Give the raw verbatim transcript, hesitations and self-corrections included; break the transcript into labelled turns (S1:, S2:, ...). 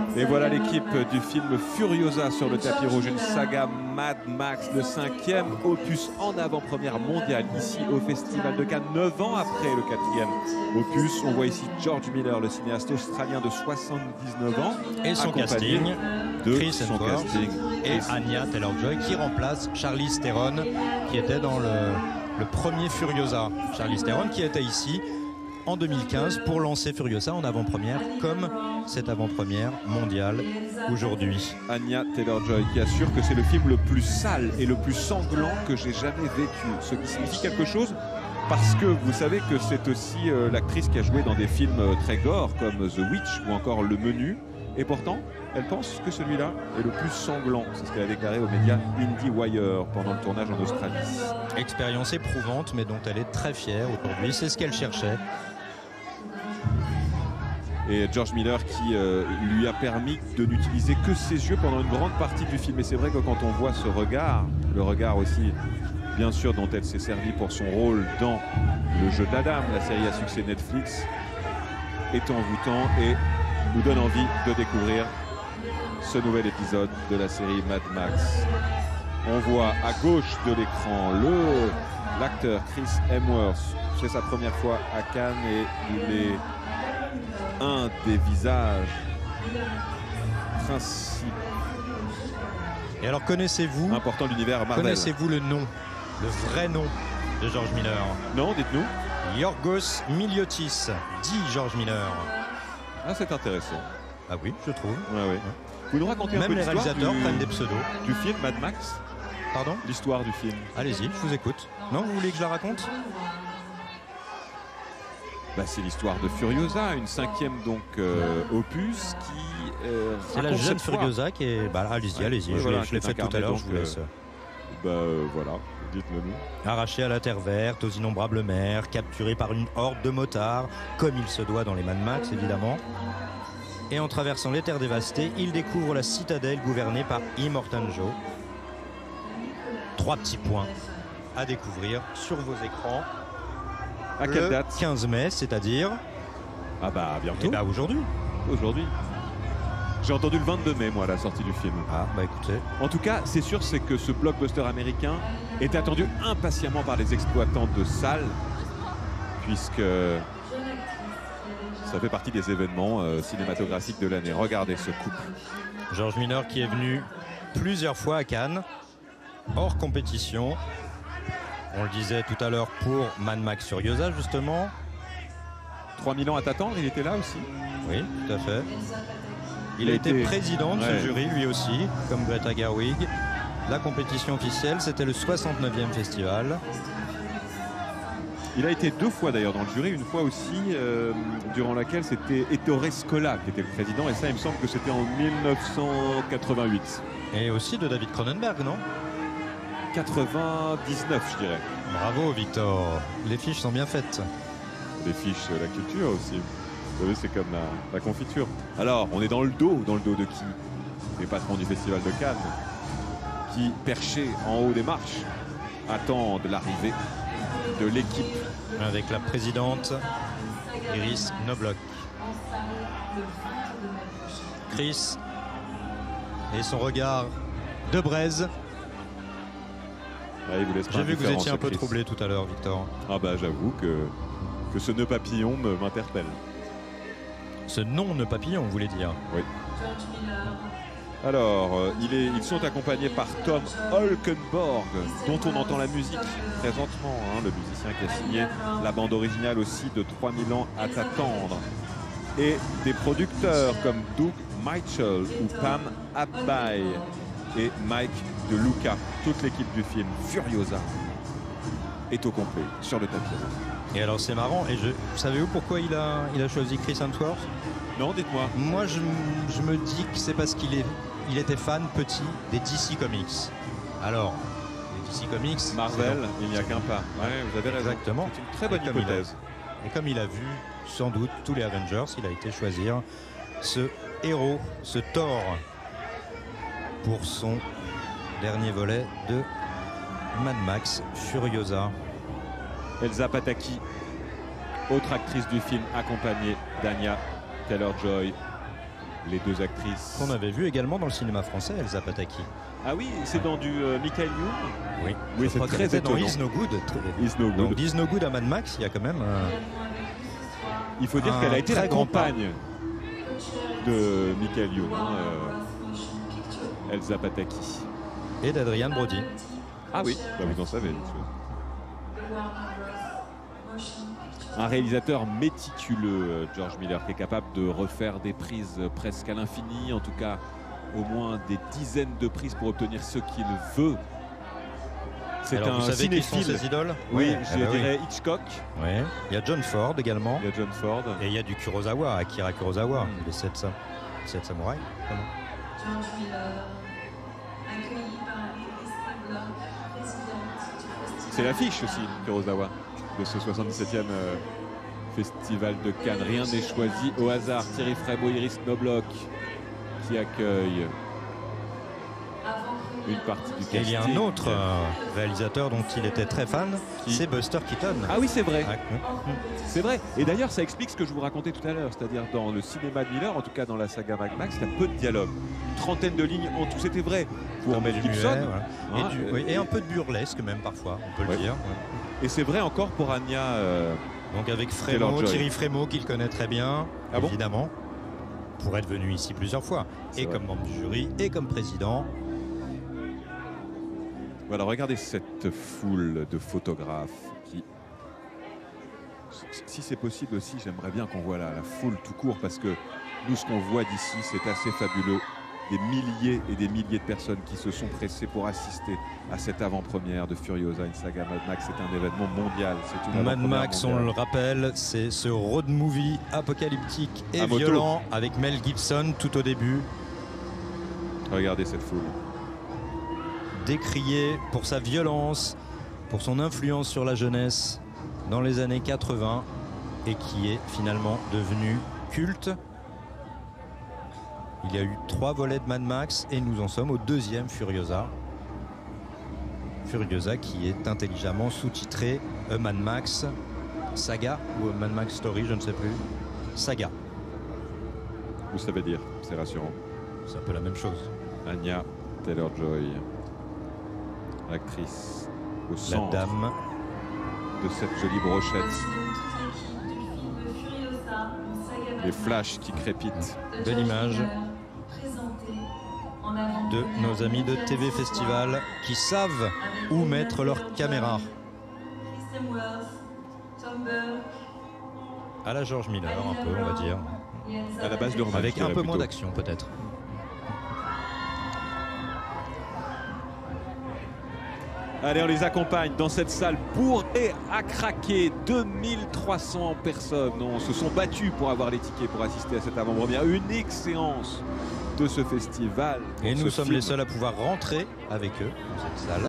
S1: Et voilà l'équipe du film Furiosa sur le tapis rouge, une saga Mad Max, le cinquième opus en avant-première mondiale ici au Festival de Cannes, neuf ans après le quatrième opus. On voit ici George Miller, le cinéaste australien de soixante-dix-neuf ans,
S2: et son casting
S1: de
S2: Chris
S1: son
S2: Hemsworth
S1: casting.
S2: et Anya Taylor-Joy qui remplace Charlize Theron qui était dans le, le premier Furiosa. Charlize Theron qui était ici en deux mille quinze pour lancer Furiosa en avant-première comme cette avant-première mondiale aujourd'hui.
S1: Anya Taylor-Joy qui assure que c'est le film le plus sale et le plus sanglant que j'ai jamais vécu. Ce qui signifie quelque chose parce que vous savez que c'est aussi euh, l'actrice qui a joué dans des films euh, très gore comme The Witch ou encore Le Menu. Et pourtant, elle pense que celui-là est le plus sanglant. C'est ce qu'elle a déclaré aux médias IndieWire pendant le tournage en Australie.
S2: Expérience éprouvante mais dont elle est très fière aujourd'hui. C'est ce qu'elle cherchait.
S1: Et George Miller qui euh, lui a permis de n'utiliser que ses yeux pendant une grande partie du film. Et c'est vrai que quand on voit ce regard, le regard aussi, bien sûr, dont elle s'est servie pour son rôle dans Le Jeu d'Adam, la série à succès Netflix, est envoûtant et nous donne envie de découvrir ce nouvel épisode de la série Mad Max. On voit à gauche de l'écran le l'acteur Chris Hemsworth. C'est sa première fois à Cannes et il est un des visages principaux.
S2: Et alors connaissez-vous
S1: important de l'univers Marvel.
S2: Connaissez-vous le nom, le vrai nom de George Miller?
S1: Non, dites-nous.
S2: Yorgos Miliotis, dit George Miller.
S1: Ah, c'est intéressant.
S2: Ah oui, je trouve.
S1: Ouais, ouais. Vous nous racontez un
S2: Même
S1: peu
S2: les
S1: l'histoire
S2: réalisateurs
S1: du...
S2: prennent des pseudos.
S1: Du film Mad Max?
S2: Pardon?
S1: L'histoire du film.
S2: Allez-y, je vous écoute. Non, vous voulez que je la raconte?
S1: Bah, c'est l'histoire de Furiosa, une cinquième donc euh, opus qui. Euh,
S2: c'est la jeune Furiosa qui est. Bah, allez-y, allez-y. Ouais, je
S1: voilà,
S2: l'ai fait tout à l'heure. Je vous laisse.
S1: Euh, bah euh, voilà, dites-le nous.
S2: Arraché à la terre verte, aux innombrables mers, capturé par une horde de motards, comme il se doit dans les Mad Max évidemment. Et en traversant les terres dévastées, il découvre la citadelle gouvernée par Immortan Joe. Trois petits points à découvrir sur vos écrans.
S1: À quelle
S2: le
S1: date?
S2: quinze mai, c'est-à-dire.
S1: Ah bah bientôt.
S2: Et bah aujourd'hui.
S1: Aujourd'hui. J'ai entendu le vingt-deux mai, moi, à la sortie du film.
S2: Ah bah écoutez.
S1: En tout cas, c'est sûr, c'est que ce blockbuster américain est attendu impatiemment par les exploitants de salles, puisque ça fait partie des événements euh, cinématographiques de l'année. Regardez ce couple.
S2: George Miller qui est venu plusieurs fois à Cannes, hors compétition. On le disait tout à l'heure pour Mad Max Furiosa, justement.
S1: trois mille ans à t'attendre, il était là aussi.
S2: Oui, tout à fait. Il, il a été, été président de ouais. ce jury, lui aussi, comme Greta Gerwig. La compétition officielle, c'était le soixante-neuvième festival.
S1: Il a été deux fois d'ailleurs dans le jury, une fois aussi euh, durant laquelle c'était Ettore Scola qui était le président, et ça il me semble que c'était en mille neuf cent quatre-vingt-huit.
S2: Et aussi de David Cronenberg, non?
S1: quatre-vingt-dix-neuf, je dirais.
S2: Bravo Victor, les fiches sont bien faites.
S1: Les fiches, la culture aussi. Vous savez, c'est comme la, la confiture. Alors, on est dans le dos, dans le dos de qui? Les patrons du Festival de Cannes, qui, perchés en haut des marches, attendent l'arrivée de l'équipe.
S2: Avec la présidente Iris Knobloch. Chris et son regard de braise.
S1: Ah,
S2: j'ai vu que vous étiez un peu troublé tout à l'heure, Victor.
S1: Ah bah j'avoue que, que ce nœud papillon m'interpelle.
S2: Ce non-nœud papillon, vous voulez dire?
S1: Oui. Alors, euh, il est, ils sont accompagnés par Tom Holkenborg, dont on entend la musique présentement, hein, le musicien qui a signé la bande originale aussi de trois mille ans à t'attendre. Et des producteurs comme Doug Mitchell ou Pam Abay et Mike De Luca. Toute l'équipe du film Furiosa est au complet sur le tapis.
S2: Et alors c'est marrant, et je, savez-vous pourquoi il a, il a choisi Chris Hemsworth?
S1: Non, dites-moi.
S2: Moi je, je me dis que c'est parce qu'il est, il était fan petit des D C Comics. Alors, les D C Comics...
S1: Marvel, il n'y a qu'un pas. Ouais, vous avez raison.
S2: Exactement.
S1: C'est une très bonne et hypothèse.
S2: Comme a, et comme il a vu sans doute tous les Avengers, il a été choisir ce héros, ce Thor, pour son dernier volet de Mad Max Furiosa.
S1: Elsa Pataky, autre actrice du film, accompagnée d'Anya Taylor-Joy. les deux actrices.
S2: Qu'on avait vu également dans le cinéma français, Elsa Pataky.
S1: Ah oui, c'est dans du euh, Michael Youn.
S2: Oui,
S1: oui c'est très étonnant.
S2: Dans Is No Good.
S1: Is No Good.
S2: Dans Is No Good à Mad Max, il y a quand même. Euh,
S1: il faut dire qu'elle a été la compagne de Michael Youn, hein, euh, Elsa Pataky.
S2: Et d'Adrian Brody.
S1: Ah oui, bah vous en savez. Un réalisateur méticuleux, George Miller, qui est capable de refaire des prises presque à l'infini, en tout cas au moins des dizaines de prises pour obtenir ce qu'il veut. C'est un
S2: vous savez qui sont ses idoles?
S1: Oui,
S2: ouais,
S1: je
S2: bah
S1: dirais
S2: oui.
S1: Hitchcock.
S2: Ouais. Il y a John Ford également.
S1: Il y a John Ford.
S2: Et il y a du Kurosawa, Akira Kurosawa, mm. les sept, sept samouraïs.
S3: George Miller, accueilli par Iris Nobloch, présidente du festival.
S1: C'est l'affiche aussi, Kurosawa, de ce soixante-dix-septième euh, festival de Cannes. Rien n'est choisi au hasard. Thierry Frémaux, Iris Nobloch qui accueille une partie du casting.
S2: Et il y a un autre euh, réalisateur dont il était très fan, c'est Buster Keaton.
S1: Ah oui, c'est vrai.
S2: Ah,
S1: c'est vrai. Et d'ailleurs, ça explique ce que je vous racontais tout à l'heure. C'est-à-dire, dans le cinéma de Miller, en tout cas dans la saga Mad Max, il y a peu de dialogue. Une trentaine de lignes en tout. C'était vrai pour Mel Gibson.
S2: Muet, voilà.
S1: hein,
S2: et, du, oui, et un peu de burlesque même parfois, on peut
S1: ouais.
S2: le dire. Ouais.
S1: Et c'est vrai encore pour Anya. Euh,
S2: Donc avec Frémaux, Thierry Frémaux, qu'il connaît très bien,
S1: ah
S2: évidemment, bon pour être venu ici plusieurs fois. Et vrai. Comme membre du jury, et comme président.
S1: Voilà, regardez cette foule de photographes qui, si c'est possible aussi, j'aimerais bien qu'on voit la, la foule tout court, parce que nous, ce qu'on voit d'ici, c'est assez fabuleux. Des milliers et des milliers de personnes qui se sont pressées pour assister à cette avant-première de Furiosa, une saga Mad Max. C'est un événement mondial. Une
S2: Mad Max, mondiale. On le rappelle, c'est ce road movie apocalyptique et à violent moto. Avec Mel Gibson tout au début.
S1: Regardez cette foule.
S2: Décrié pour sa violence, pour son influence sur la jeunesse dans les années quatre-vingt et qui est finalement devenu culte. Il y a eu trois volets de Mad Max et nous en sommes au deuxième Furiosa. Furiosa qui est intelligemment sous-titré A Mad Max Saga ou A Mad Max Story, je ne sais plus. Saga.
S1: Vous savez dire, c'est rassurant.
S2: C'est un peu la même chose.
S1: Anya Taylor-Joy, l'actrice au centre
S2: la dame
S1: de cette jolie brochette. Les flashs qui crépitent.
S2: De l'image de nos amis de T V Festival qui savent où mettre leur caméra. À la George Miller, un peu, on va dire.
S1: À la base de Roman,
S2: avec un peu moins d'action, peut-être.
S1: Allez, on les accompagne dans cette salle bourrée à craquer. deux mille trois cents personnes on, se sont battues pour avoir les tickets pour assister à cette avant-première. Unique séance de ce festival.
S2: Et nous
S1: ce
S2: sommes
S1: film.
S2: les seuls à pouvoir rentrer avec eux dans cette salle.